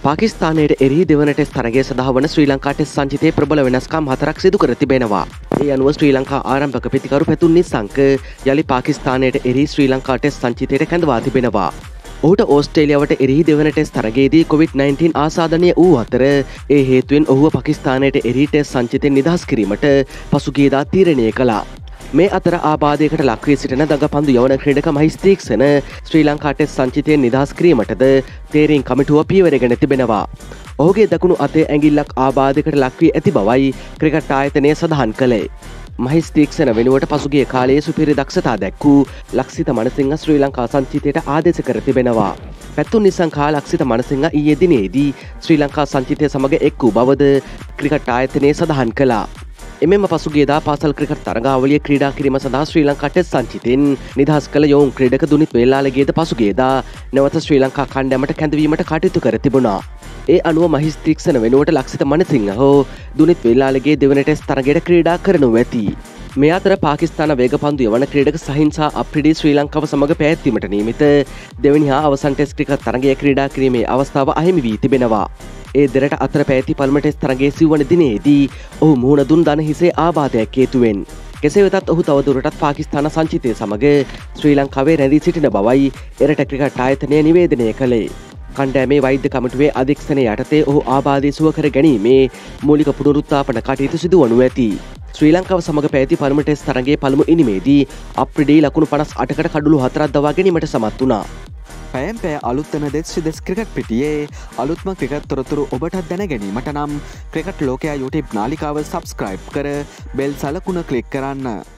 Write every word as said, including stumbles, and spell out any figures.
පාකිස්තානයට එරෙහි දෙවන ටෙස්ට් තරගය සඳහා වන ශ්‍රී ලංකා ටෙස්ට් සංචිතයේ ප්‍රබල වෙනස්කම් හතරක් සිදු කර තිබෙනවා. ඒ අනුව ශ්‍රී ලංකා ආරම්භක පිතිකරු පැතුම් නිසංක යලි පාකිස්තානයට එරෙහි ශ්‍රී ලංකා ටෙස්ට් සංචිතයට කැඳවා තිබෙනවා. ඔහුට ඕස්ට්‍රේලියාවට එරෙහි දෙවන ටෙස්ට් තරගයේදී කොවිඩ් නයින්ටීන් ආසාදනය වූ අතර ඒ හේතුවෙන් ඔහුව පාකිස්තානයට එරෙහි ටෙස්ට් සංචිතයෙන් නිදහස් කිරීමට පසුගියදා තීරණය කළා. මේ අතර ආබාධයකට ලක්වී සිටින දඟපන්දු යවන ක්‍රීඩක මහිස් තීක්ෂණ ශ්‍රී ලංකා ටෙස්ට් සංචිතයෙන් නිදහස් කිරීමටද තේරීම් කමිටුව පියවරගෙන තිබෙනවා. ඔහුගේ දකුණු අතේ ඇඟිල්ලක් ආබාධයකට ලක්වී ඇති බවයි ක්‍රිකට් ආයතනය සඳහන් කළේ. මහිස් තීක්ෂණ වෙනුවට පසුගිය කාලයේ සුපිරි දක්ෂතා දැක්වූ ලක්සිත මනසිංහ ශ්‍රී ලංකා සංචිතයට ආදේශ කර තිබෙනවා. පැතුම් නිසංකා ලක්සිත මනසිංහ ඊයේ දිනේදී ශ්‍රී ලංකා සංචිතය සමග එක් වූ බවද ක්‍රිකට් ආයතනය සඳහන් කළා. එමෙම පසුගියදා පාසල් ක්‍රිකට් තරගාවලිය ක්‍රීඩා කිරීම සඳහා ශ්‍රී ලංකා ටෙස්ට් සංචිතෙන් නිදහස් කළ යොවුන් ක්‍රීඩක දුනිත් වේලාලගේද පසුගියදා නැවත ශ්‍රී ලංකා කණ්ඩෑමට කැඳවීමට කටයුතු කර තිබුණා. ඒ අනුව මහිස් තීක්ෂණ වෙනුවට ලක්සිත මනසිංහ හෝ දුනිත් වේලාලගේ දෙවන ටෙස්ට් තරගයට ක්‍රීඩා කරනු ඇති. මේ අතර පාකිස්තාන වේගපන්දු යවන ක්‍රීඩක සහින්සා අප්‍රිඩි ශ්‍රී ලංකාව සමග පැවැත්වීමට නියමිත දෙවැනි හා අවසන් ටෙස්ට් ක්‍රිකට් තරගය ක්‍රීඩා කිරීමේ අවස්ථාව අහිමි වී තිබෙනවා. ඒ දෙරට අතර පැවති පළමු ටෙස්ට් තරගයේ සිව්වන දිනේදී ඔහු මුහුණ දුන් දන හිසේ ආබාධයක් හේතුවෙන්. කෙසේ වෙතත් ඔහු තවදුරටත් පාකිස්තාන සංචිතය සමග ශ්‍රී ලංකාවේ රැඳී සිටින බවයි එරට ක්‍රිකට් ආයතනය නිවේදනය කළේ. කණ්ඩෑමේ වෛද්‍ය කමිටුවේ අධීක්ෂණය යටතේ ඔහු ආබාධය සුව කර ගැනීමේ මූලික පුනරුත්ථාපන කටයුතු සිදුවනු ඇති. ශ්‍රී ලංකාව සමග පැවති පළමු ටෙස්ට් තරගයේ පළමු ඉනිමේදී අප්‍රිඩි ලකුණු පනස් අටකට කඩුළු හතරක් දවා ගැනීමට සමත් වුණා. පැයම් පැය අලුත්තන දෙස් දෙස් ක්‍රිකට් පිටියේ අලුත්ම ක්‍රිකට් තොරතුරු ඔබට දැන ගැනීමට නම් ක්‍රිකට් ලෝකයා YouTube නාලිකාව සබස්ක්‍රයිබ් කර බෙල් සලකුණ ක්ලික් කරන්න.